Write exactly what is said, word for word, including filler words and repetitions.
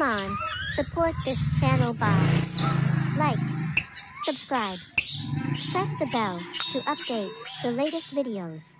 on, support this channel by like, subscribe, press the bell to update the latest videos.